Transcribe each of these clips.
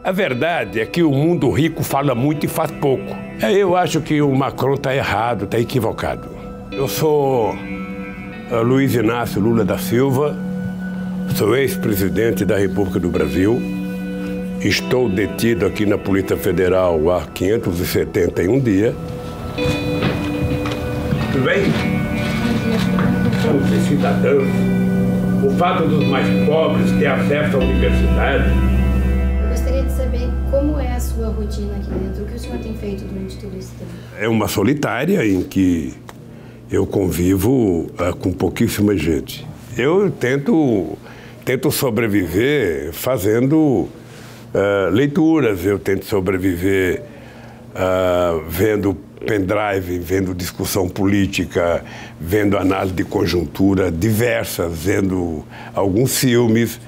A verdade é que o mundo rico fala muito e faz pouco. Eu acho que o Macron está errado, está equivocado. Eu sou Luiz Inácio Lula da Silva, sou ex-presidente da República do Brasil. Estou detido aqui na Polícia Federal há 571 dias. Tudo bem? Somos cidadãos. O fato dos mais pobres ter acesso à universidade. Eu gostaria de saber como é a sua rotina aqui dentro, o que o senhor tem feito durante todo esse tempo? É uma solitária em que eu convivo com pouquíssima gente. Eu tento sobreviver fazendo leituras, eu tento sobreviver vendo pendrive, vendo discussão política, vendo análise de conjuntura diversas, vendo alguns filmes,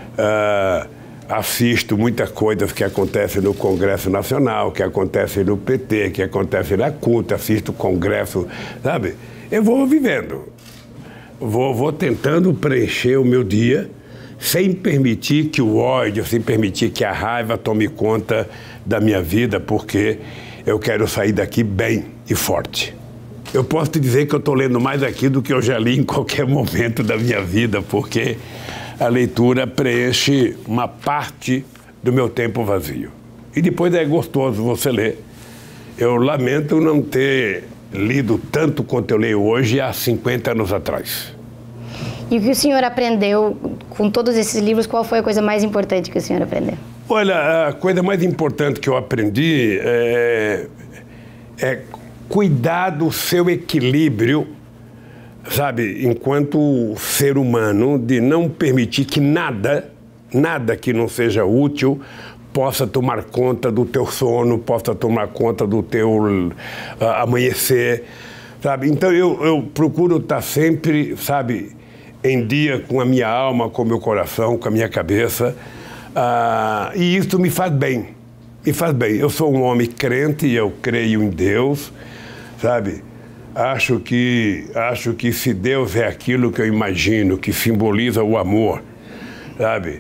assisto muitas coisas que acontecem no Congresso Nacional, que acontecem no PT, que acontecem na CUT, assisto o Congresso, sabe? Eu vou vivendo, vou tentando preencher o meu dia sem permitir que o ódio, sem permitir que a raiva tome conta da minha vida, porque eu quero sair daqui bem e forte. Eu posso te dizer que eu estou lendo mais aqui do que eu já li em qualquer momento da minha vida, porque a leitura preenche uma parte do meu tempo vazio. E depois é gostoso você ler. Eu lamento não ter lido tanto quanto eu leio hoje há 50 anos atrás. E o que o senhor aprendeu com todos esses livros? Qual foi a coisa mais importante que o senhor aprendeu? Olha, a coisa mais importante que eu aprendi é cuidar do seu equilíbrio, sabe, enquanto ser humano, de não permitir que nada que não seja útil possa tomar conta do teu sono, possa tomar conta do teu amanhecer, sabe? Então eu procuro estar sempre, sabe, em dia com a minha alma, com o meu coração, com a minha cabeça. E isso me faz bem, me faz bem. Eu sou um homem crente e eu creio em Deus, sabe? Acho que se Deus é aquilo que eu imagino, que simboliza o amor, sabe?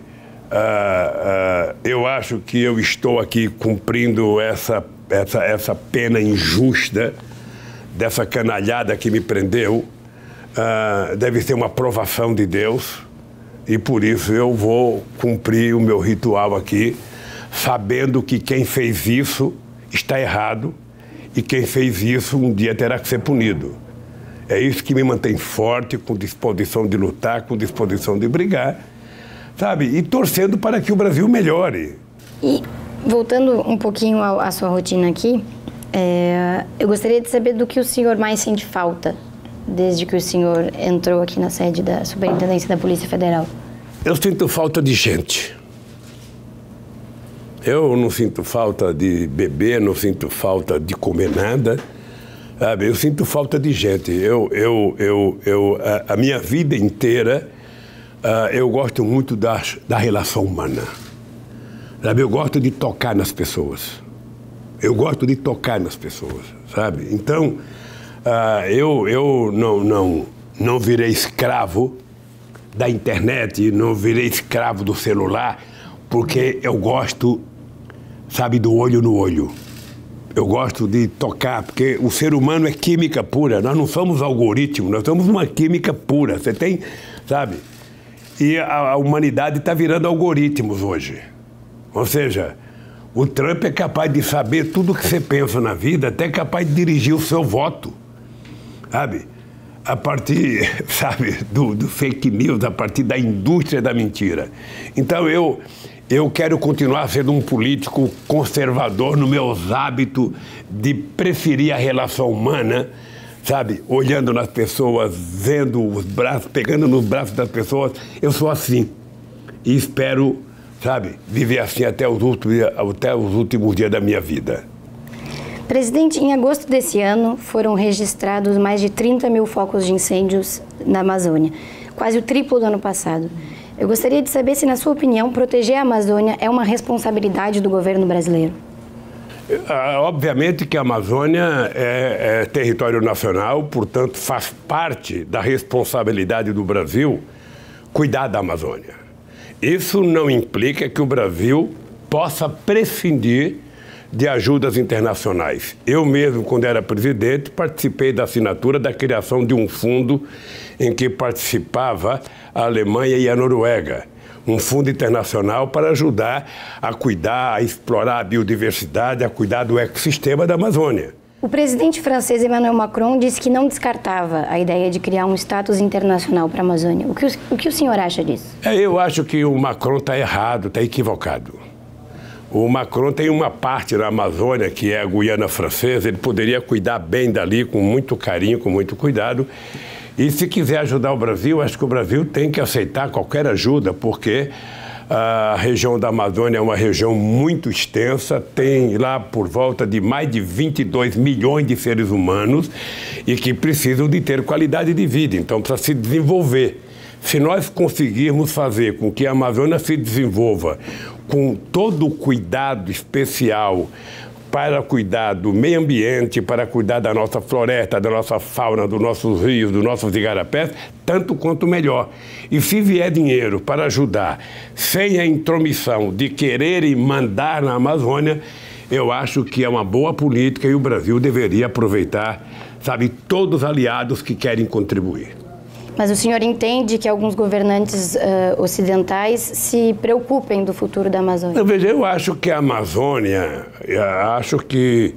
Eu acho que eu estou aqui cumprindo essa pena injusta dessa canalhada que me prendeu. Deve ser uma aprovação de Deus. E por isso eu vou cumprir o meu ritual aqui, sabendo que quem fez isso está errado e quem fez isso um dia terá que ser punido. É isso que me mantém forte, com disposição de lutar, com disposição de brigar, sabe? E torcendo para que o Brasil melhore. E voltando um pouquinho à sua rotina aqui, eu gostaria de saber do que o senhor mais sente falta desde que o senhor entrou aqui na sede da Superintendência da Polícia Federal? Eu sinto falta de gente. Eu não sinto falta de beber, não sinto falta de comer nada, sabe? Eu sinto falta de gente. A minha vida inteira, eu gosto muito da relação humana, sabe? Eu gosto de tocar nas pessoas. Eu gosto de tocar nas pessoas, sabe? Então, eu não virei escravo da internet, não virei escravo do celular, porque eu gosto, sabe, do olho no olho. Eu gosto de tocar, porque o ser humano é química pura, nós não somos algoritmos, nós somos uma química pura, você tem, sabe? E a humanidade está virando algoritmos hoje. Ou seja, o Trump é capaz de saber tudo o que você pensa na vida, até capaz de dirigir o seu voto. Sabe? A partir, sabe, do fake news, a partir da indústria da mentira. Então eu quero continuar sendo um político conservador nos meus hábitos de preferir a relação humana, sabe? Olhando nas pessoas, vendo os braços, pegando nos braços das pessoas. Eu sou assim. E espero, sabe, viver assim até os últimos dias da minha vida. Presidente, em agosto desse ano foram registrados mais de 30 mil focos de incêndios na Amazônia, quase o triplo do ano passado. Eu gostaria de saber se, na sua opinião, proteger a Amazônia é uma responsabilidade do governo brasileiro. Obviamente que a Amazônia é território nacional, portanto faz parte da responsabilidade do Brasil cuidar da Amazônia. Isso não implica que o Brasil possa prescindir de ajudas internacionais. Eu mesmo, quando era presidente, participei da assinatura da criação de um fundo em que participava a Alemanha e a Noruega. Um fundo internacional para ajudar a cuidar, a explorar a biodiversidade, a cuidar do ecossistema da Amazônia. O presidente francês Emmanuel Macron disse que não descartava a ideia de criar um status internacional para a Amazônia. O que o senhor acha disso? Eu acho que o Macron está errado, está equivocado. O Macron tem uma parte na Amazônia, que é a Guiana Francesa, ele poderia cuidar bem dali, com muito carinho, com muito cuidado. E se quiser ajudar o Brasil, acho que o Brasil tem que aceitar qualquer ajuda, porque a região da Amazônia é uma região muito extensa, tem lá por volta de mais de 22 milhões de seres humanos e que precisam de ter qualidade de vida, então precisa se desenvolver. Se nós conseguirmos fazer com que a Amazônia se desenvolva com todo o cuidado especial para cuidar do meio ambiente, para cuidar da nossa floresta, da nossa fauna, dos nossos rios, dos nossos igarapés, tanto quanto melhor. E se vier dinheiro para ajudar, sem a intromissão de querer e mandar na Amazônia, eu acho que é uma boa política e o Brasil deveria aproveitar, sabe, todos os aliados que querem contribuir. Mas o senhor entende que alguns governantes ocidentais se preocupem do futuro da Amazônia? Veja, eu acho que a Amazônia, acho que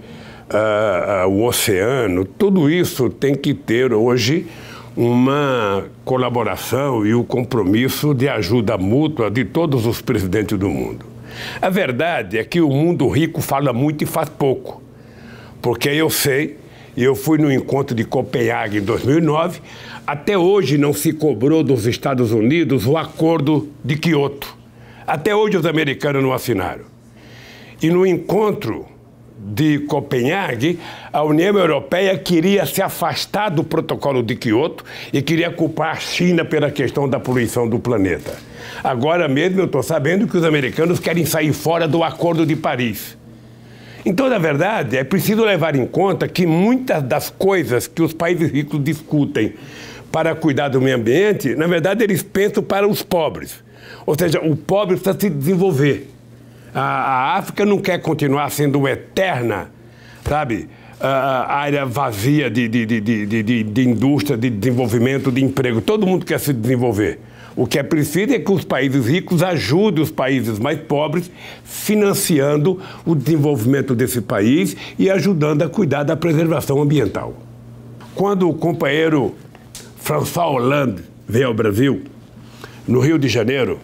o oceano, tudo isso tem que ter hoje uma colaboração e o compromisso de ajuda mútua de todos os presidentes do mundo. A verdade é que o mundo rico fala muito e faz pouco, porque eu sei, e eu fui no encontro de Copenhague em 2009, até hoje não se cobrou dos Estados Unidos o acordo de Quioto. Até hoje os americanos não assinaram. E no encontro de Copenhague, a União Europeia queria se afastar do protocolo de Quioto e queria culpar a China pela questão da poluição do planeta. Agora mesmo eu estou sabendo que os americanos querem sair fora do Acordo de Paris. Então, na verdade, é preciso levar em conta que muitas das coisas que os países ricos discutem para cuidar do meio ambiente, na verdade, eles pensam para os pobres. Ou seja, o pobre precisa se desenvolver. A África não quer continuar sendo uma eterna, sabe, área vazia de indústria, de desenvolvimento, de emprego. Todo mundo quer se desenvolver. O que é preciso é que os países ricos ajudem os países mais pobres, financiando o desenvolvimento desse país e ajudando a cuidar da preservação ambiental. Quando o companheiro François Hollande veio ao Brasil, no Rio de Janeiro,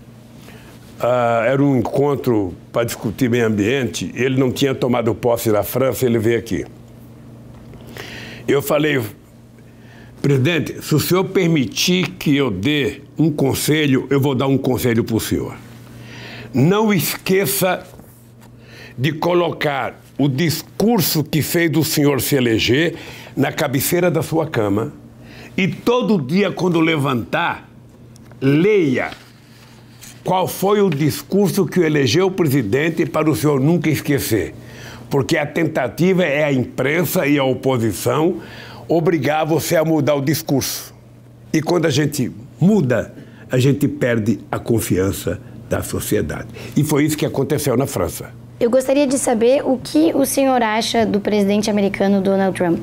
era um encontro para discutir meio ambiente, ele não tinha tomado posse na França, ele veio aqui. Eu falei: presidente, se o senhor permitir que eu dê um conselho, eu vou dar um conselho para o senhor. Não esqueça de colocar o discurso que fez o senhor se eleger na cabeceira da sua cama e todo dia, quando levantar, leia qual foi o discurso que elegeu o presidente para o senhor nunca esquecer. Porque a tentativa é a imprensa e a oposição obrigar você a mudar o discurso. E quando a gente muda, a gente perde a confiança da sociedade. E foi isso que aconteceu na França. Eu gostaria de saber o que o senhor acha do presidente americano Donald Trump.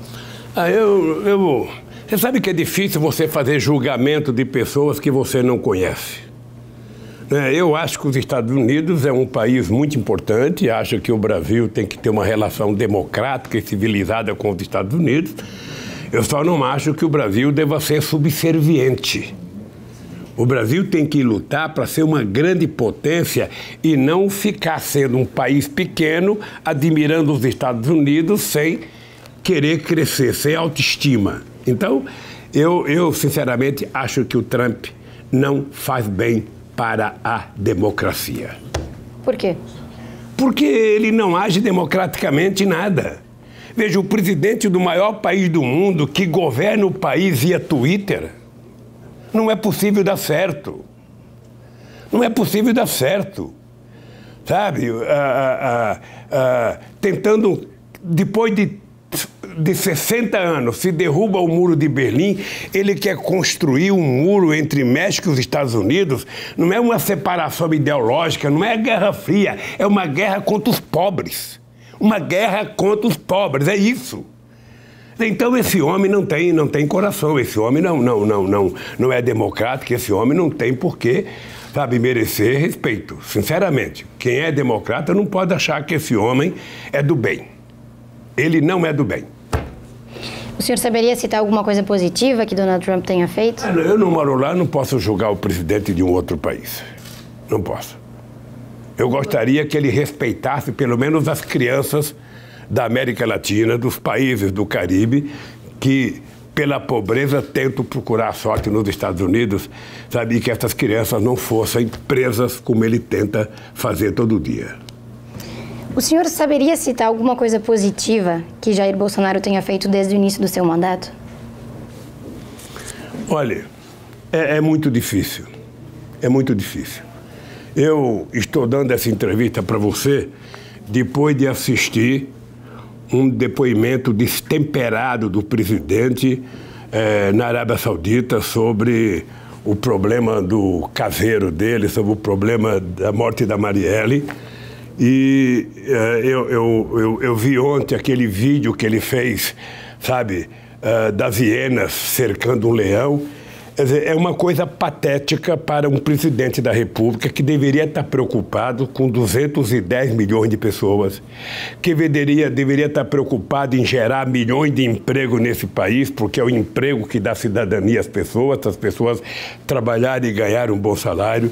Você sabe que é difícil você fazer julgamento de pessoas que você não conhece. Eu acho que os Estados Unidos é um país muito importante, acho que o Brasil tem que ter uma relação democrática e civilizada com os Estados Unidos. Eu só não acho que o Brasil deva ser subserviente. O Brasil tem que lutar para ser uma grande potência e não ficar sendo um país pequeno, admirando os Estados Unidos sem querer crescer, sem autoestima. Então, eu sinceramente acho que o Trump não faz bem para a democracia. Por quê? Porque ele não age democraticamente nada. Veja, o presidente do maior país do mundo que governa o país via Twitter, não é possível dar certo. Não é possível dar certo. Sabe? Tentando, depois de de 60 anos se derruba o muro de Berlim, ele quer construir um muro entre México e os Estados Unidos. Não é uma separação ideológica, não é Guerra Fria, é uma guerra contra os pobres. Uma guerra contra os pobres, é isso. Então esse homem não tem coração, esse homem não é democrático, esse homem não tem porquê, sabe, merecer respeito, sinceramente. Quem é democrata não pode achar que esse homem é do bem. Ele não é do bem. O senhor saberia citar alguma coisa positiva que Donald Trump tenha feito? Eu não moro lá, não posso julgar o presidente de um outro país. Não posso. Eu gostaria que ele respeitasse pelo menos as crianças da América Latina, dos países do Caribe, que pela pobreza tentam procurar sorte nos Estados Unidos, sabe, e que essas crianças não fossem presas como ele tenta fazer todo dia. O senhor saberia citar alguma coisa positiva que Jair Bolsonaro tenha feito desde o início do seu mandato? Olha, é muito difícil. É muito difícil. Eu estou dando essa entrevista para você depois de assistir um depoimento destemperado do presidente na Arábia Saudita sobre o problema do caseiro dele, sobre o problema da morte da Marielle. E eu vi ontem aquele vídeo que ele fez, sabe, das hienas cercando um leão. Quer dizer, é uma coisa patética para um presidente da República que deveria estar preocupado com 210 milhões de pessoas, que deveria estar preocupado em gerar milhões de empregos nesse país, porque é o emprego que dá cidadania às pessoas, as pessoas trabalharem e ganhar um bom salário.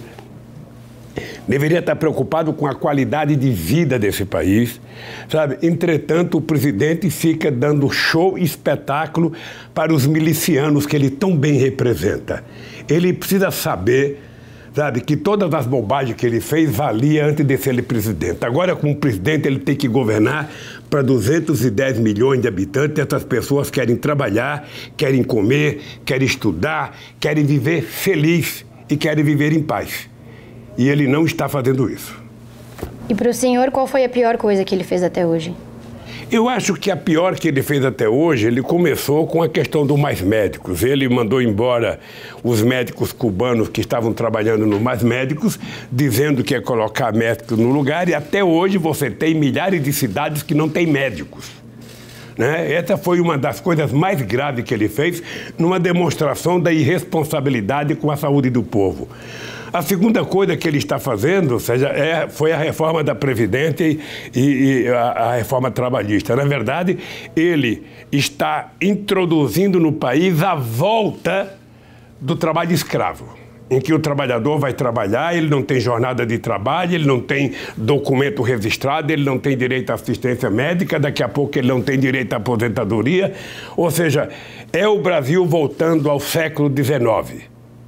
Deveria estar preocupado com a qualidade de vida desse país, sabe? Entretanto, o presidente fica dando show e espetáculo para os milicianos que ele tão bem representa. Ele precisa saber, sabe, que todas as bobagens que ele fez valia antes de ser presidente. Agora, como presidente, ele tem que governar para 210 milhões de habitantes. Essas pessoas querem trabalhar, querem comer, querem estudar, querem viver feliz e querem viver em paz. E ele não está fazendo isso. E para o senhor, qual foi a pior coisa que ele fez até hoje? Eu acho que a pior que ele fez até hoje, ele começou com a questão do Mais Médicos. Ele mandou embora os médicos cubanos que estavam trabalhando no Mais Médicos, dizendo que ia colocar médicos no lugar, e até hoje você tem milhares de cidades que não têm médicos. Né? Essa foi uma das coisas mais graves que ele fez, numa demonstração da irresponsabilidade com a saúde do povo. A segunda coisa que ele está fazendo, ou seja, foi a reforma da Previdência e a reforma trabalhista. Na verdade, ele está introduzindo no país a volta do trabalho escravo, em que o trabalhador vai trabalhar, ele não tem jornada de trabalho, ele não tem documento registrado, ele não tem direito à assistência médica, daqui a pouco ele não tem direito à aposentadoria. Ou seja, é o Brasil voltando ao século XIX.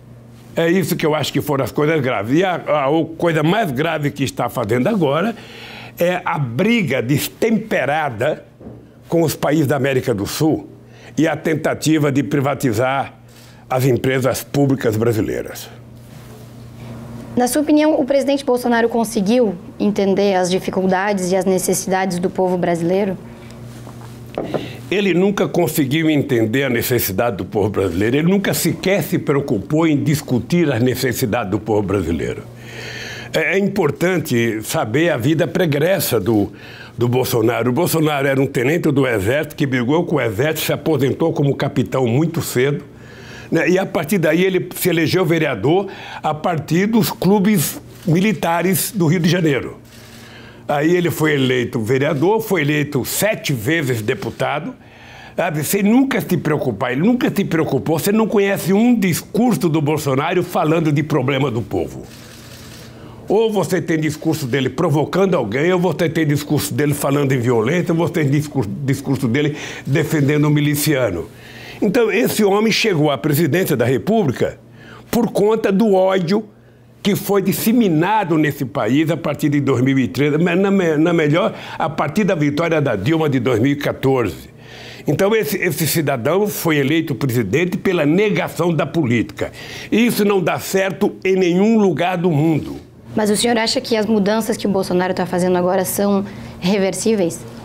É isso que eu acho que foram as coisas graves. E a coisa mais grave que está fazendo agora é a briga destemperada com os países da América do Sul e a tentativa de privatizar as empresas públicas brasileiras. Na sua opinião, o presidente Bolsonaro conseguiu entender as dificuldades e as necessidades do povo brasileiro? Ele nunca conseguiu entender a necessidade do povo brasileiro. Ele nunca sequer se preocupou em discutir as necessidades do povo brasileiro. É importante saber a vida pregressa do Bolsonaro. O Bolsonaro era um tenente do Exército que brigou com o Exército, se aposentou como capitão muito cedo, né? E a partir daí ele se elegeu vereador a partir dos clubes militares do Rio de Janeiro. Aí ele foi eleito vereador, foi eleito 7 vezes deputado. Sabe? Sem nunca se preocupar, ele nunca se preocupou. Você não conhece um discurso do Bolsonaro falando de problema do povo. Ou você tem discurso dele provocando alguém, ou você tem discurso dele falando em violência, ou você tem discurso dele defendendo um miliciano. Então, esse homem chegou à presidência da República por conta do ódio que foi disseminado nesse país a partir de 2013, na melhor, a partir da vitória da Dilma de 2014. Então, esse cidadão foi eleito presidente pela negação da política. E isso não dá certo em nenhum lugar do mundo. Mas o senhor acha que as mudanças que o Bolsonaro está fazendo agora são reversíveis?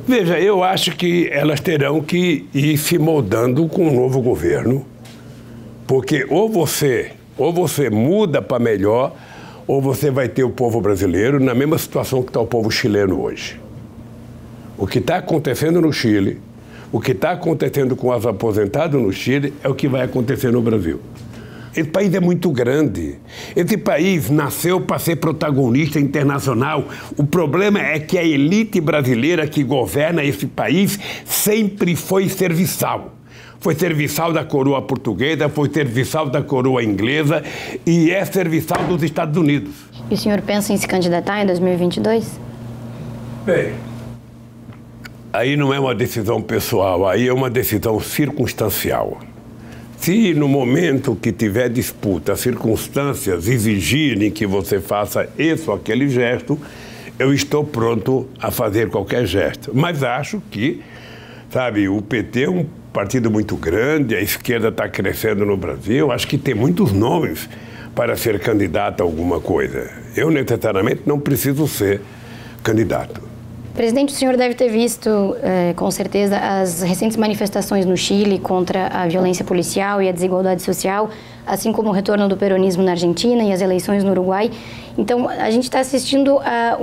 Veja, eu acho que elas terão que ir se moldando com o novo governo, porque ou você muda para melhor, ou você vai ter o povo brasileiro na mesma situação que está o povo chileno hoje. O que está acontecendo no Chile, o que está acontecendo com os aposentados no Chile, é o que vai acontecer no Brasil. Esse país é muito grande. Esse país nasceu para ser protagonista internacional. O problema é que a elite brasileira que governa esse país sempre foi serviçal. Foi serviçal da coroa portuguesa, foi serviçal da coroa inglesa e é serviçal dos Estados Unidos. E o senhor pensa em se candidatar em 2022? Bem, aí não é uma decisão pessoal, aí é uma decisão circunstancial. Se no momento que tiver disputa, as circunstâncias exigirem que você faça esse ou aquele gesto, eu estou pronto a fazer qualquer gesto. Mas acho que, sabe, o PT é um partido muito grande, a esquerda está crescendo no Brasil, acho que tem muitos nomes para ser candidato a alguma coisa. Eu, necessariamente, não preciso ser candidato. Presidente, o senhor deve ter visto, com certeza, as recentes manifestações no Chile contra a violência policial e a desigualdade social, assim como o retorno do peronismo na Argentina e as eleições no Uruguai. Então, a gente está assistindo a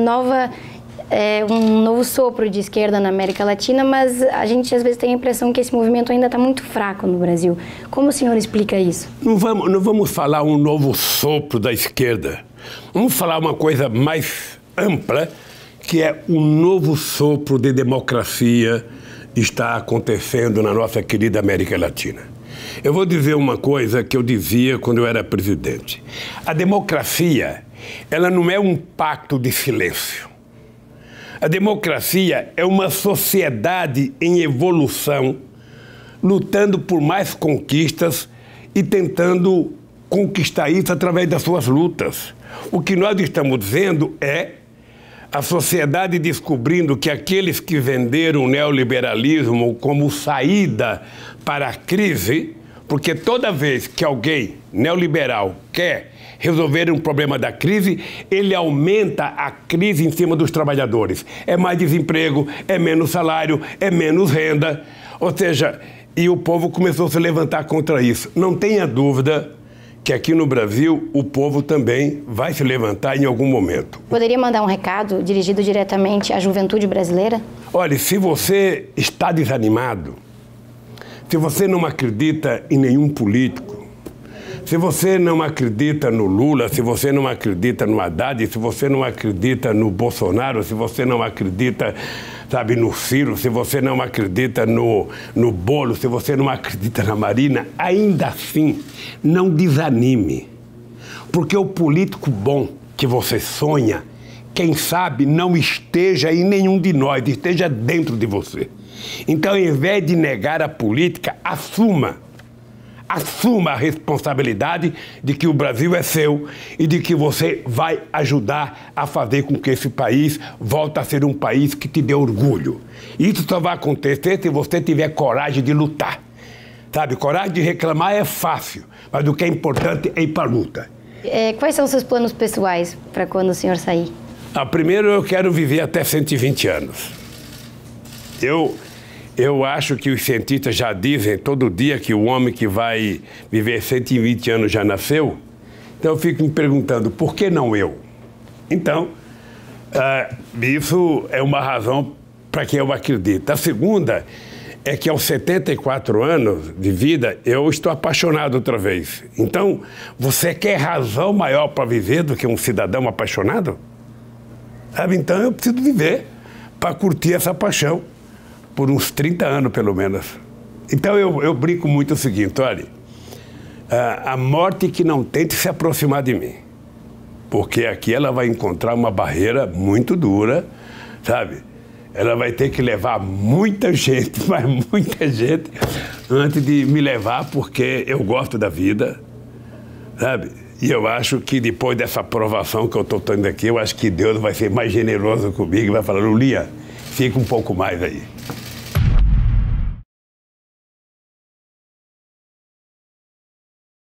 um novo sopro de esquerda na América Latina, mas a gente às vezes tem a impressão que esse movimento ainda está muito fraco no Brasil. Como o senhor explica isso? Não vamos falar um novo sopro da esquerda. Vamos falar uma coisa mais ampla, que é um novo sopro de democracia está acontecendo na nossa querida América Latina. Eu vou dizer uma coisa que eu dizia quando eu era presidente. A democracia, ela não é um pacto de silêncio. A democracia é uma sociedade em evolução, lutando por mais conquistas e tentando conquistar isso através das suas lutas. O que nós estamos dizendo é a sociedade descobrindo que aqueles que venderam o neoliberalismo como saída para a crise, porque toda vez que alguém neoliberal quer resolver um problema da crise, ele aumenta a crise em cima dos trabalhadores. É mais desemprego, é menos salário, é menos renda. Ou seja, e o povo começou a se levantar contra isso. Não tenha dúvida que aqui no Brasil o povo também vai se levantar em algum momento. Poderia mandar um recado dirigido diretamente à juventude brasileira? Olha, se você está desanimado, se você não acredita em nenhum político, se você não acredita no Lula, se você não acredita no Haddad, se você não acredita no Bolsonaro, se você não acredita, sabe, no Ciro, se você não acredita no Bolo, se você não acredita na Marina, ainda assim, não desanime. Porque o político bom que você sonha, quem sabe não esteja em nenhum de nós, esteja dentro de você. Então, em vez de negar a política, assuma a responsabilidade de que o Brasil é seu e de que você vai ajudar a fazer com que esse país volte a ser um país que te dê orgulho. Isso só vai acontecer se você tiver coragem de lutar. Sabe, coragem de reclamar é fácil, mas o que é importante é ir para a luta. Quais são os seus planos pessoais para quando o senhor sair? Primeiro, eu quero viver até 120 anos. Eu acho que os cientistas já dizem todo dia que o homem que vai viver 120 anos já nasceu. Então eu fico me perguntando, por que não eu? Então, isso é uma razão para que eu acredito. A segunda é que aos 74 anos de vida eu estou apaixonado outra vez. Então, você quer razão maior para viver do que um cidadão apaixonado? Sabe? Então eu preciso viver para curtir essa paixão. Por uns 30 anos, pelo menos. Então, eu brinco muito o seguinte, olha, a morte que não tente se aproximar de mim, porque aqui ela vai encontrar uma barreira muito dura, sabe? Ela vai ter que levar muita gente, mas muita gente, antes de me levar, porque eu gosto da vida, sabe? E eu acho que depois dessa aprovação que eu estou tendo aqui, eu acho que Deus vai ser mais generoso comigo e vai falar, Lulia, fica um pouco mais aí.